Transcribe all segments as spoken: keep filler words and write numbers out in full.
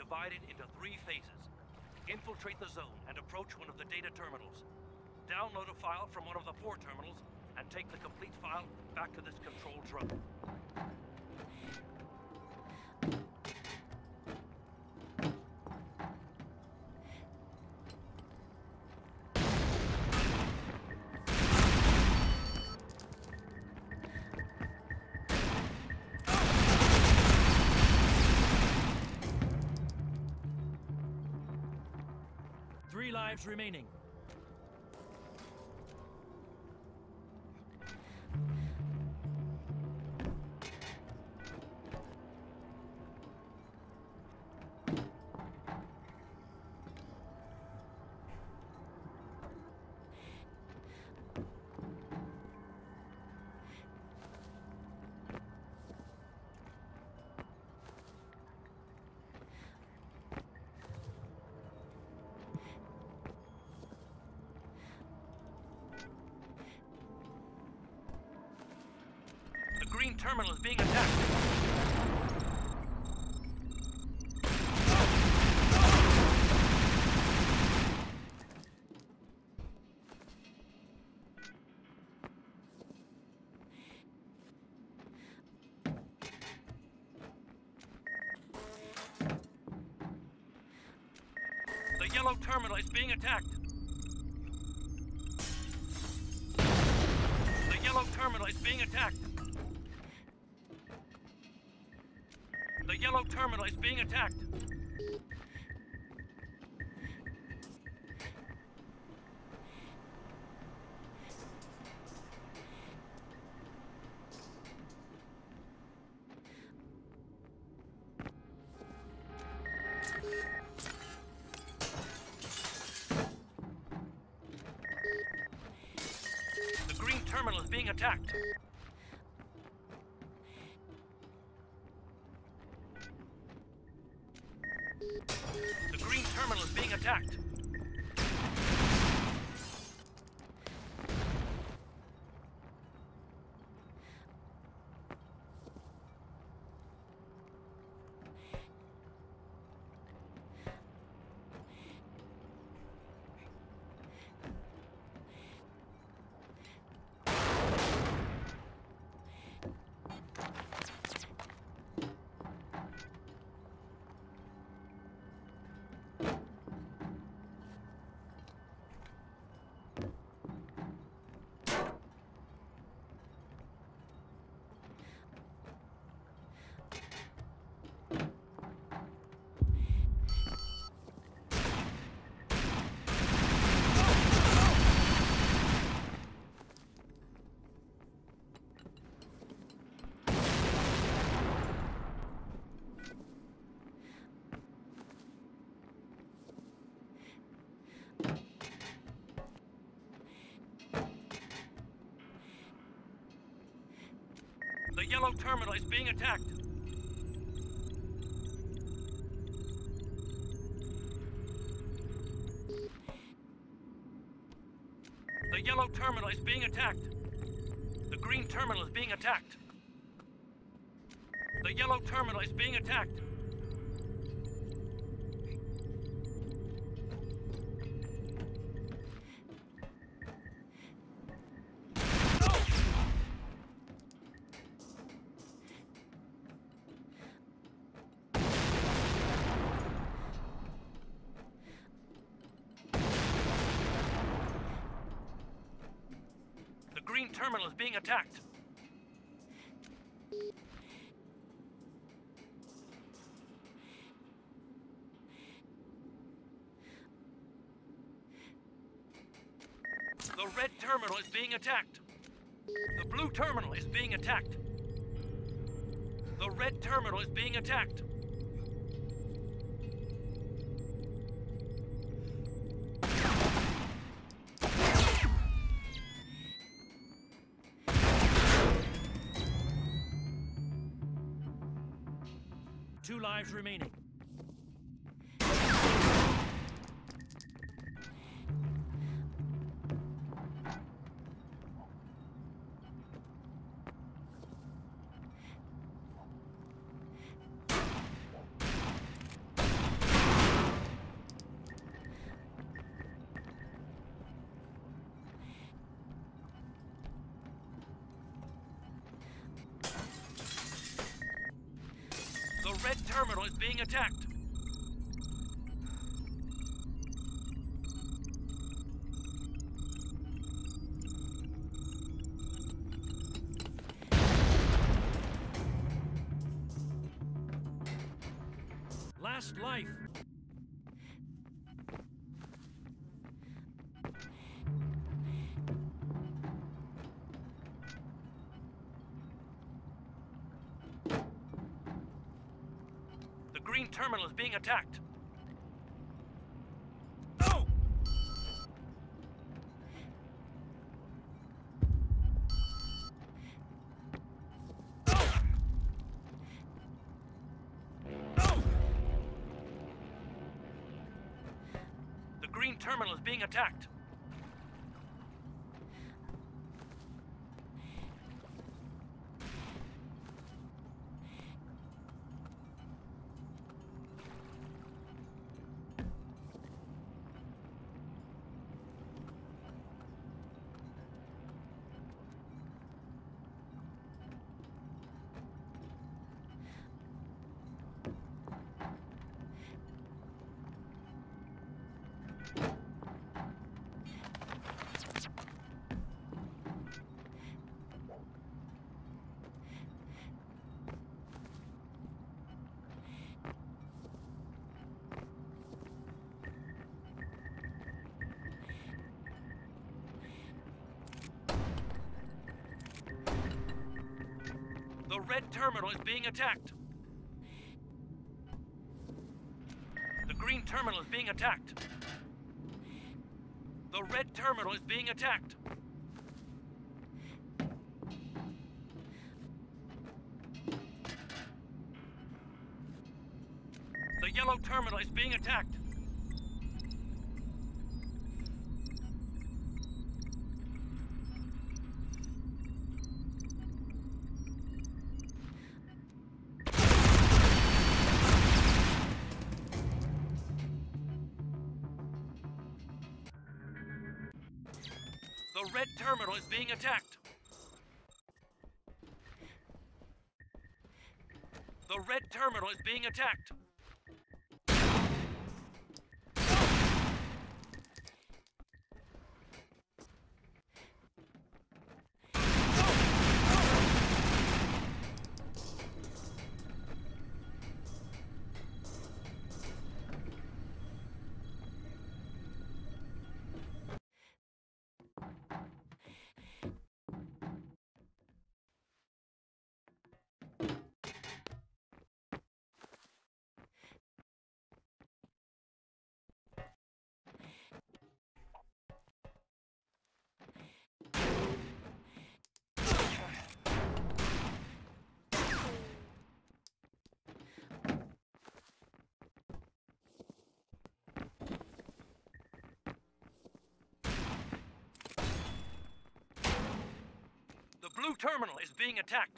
divided into three phases. Infiltrate the zone and approach one of the data terminals. Download a file from one of the four terminals and take the complete file back to this control drum. Three lives remaining. The green terminal is being attacked. The yellow terminal is being attacked. The yellow terminal is being attacked. The yellow terminal is being attacked. The green terminal is being attacked. The green terminal is being attacked. The yellow terminal is being attacked. The yellow terminal is being attacked. The green terminal is being attacked. The yellow terminal is being attacked. The green terminal is being attacked. The red terminal is being attacked. The blue terminal is being attacked. The red terminal is being attacked. Two lives remaining. red terminal is being attacked. Last life. The green terminal is being attacked. Oh! Oh! Oh! The green terminal is being attacked. The red terminal is being attacked. The green terminal is being attacked. The red terminal is being attacked. The yellow terminal is being attacked. The red terminal is being attacked. The red terminal is being attacked. The blue terminal is being attacked.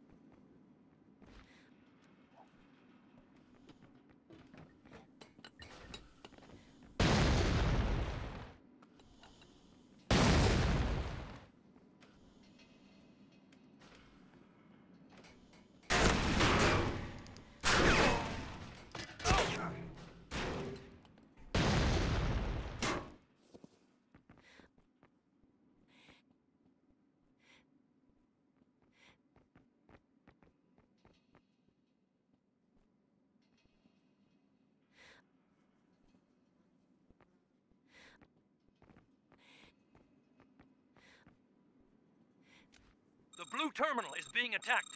The blue terminal is being attacked.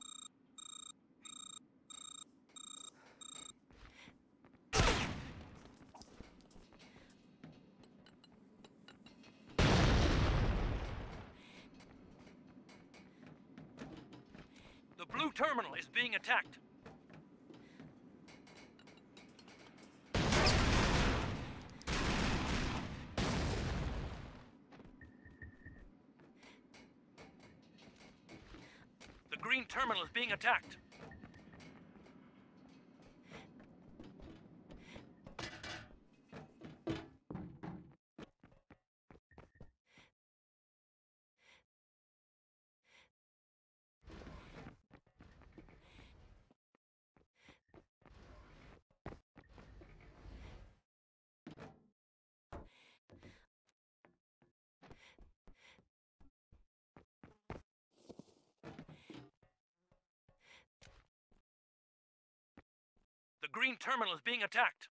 The blue terminal is being attacked. The green terminal is being attacked. green terminal is being attacked.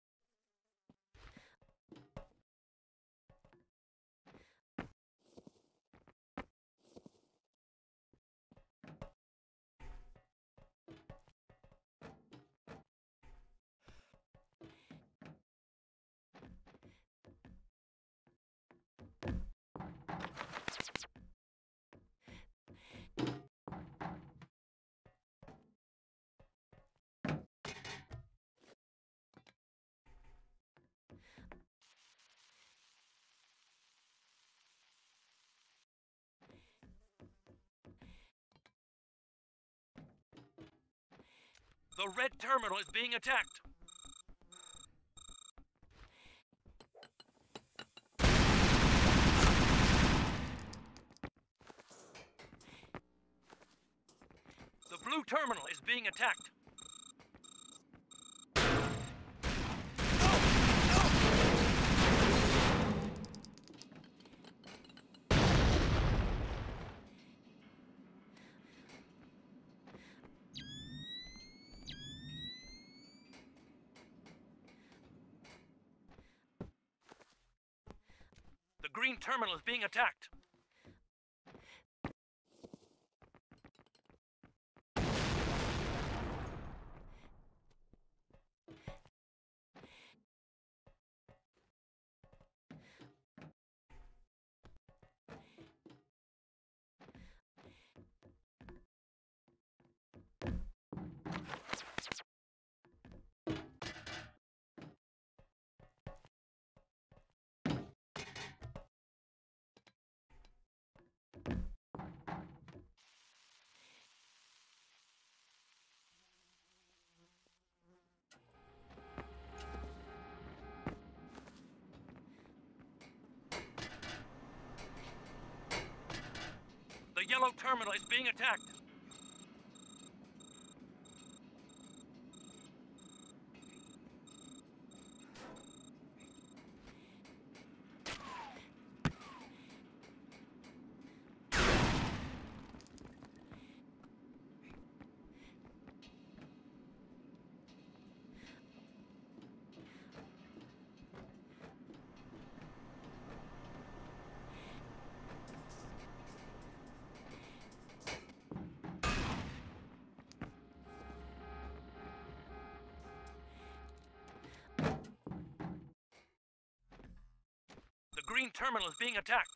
The red terminal is being attacked. The blue terminal is being attacked. The green terminal is being attacked. The yellow terminal is being attacked. The green terminal is being attacked.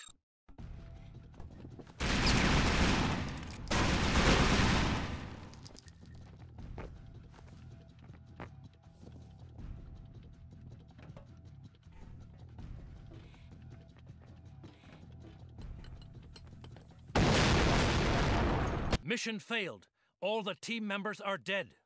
Mission failed. All the team members are dead.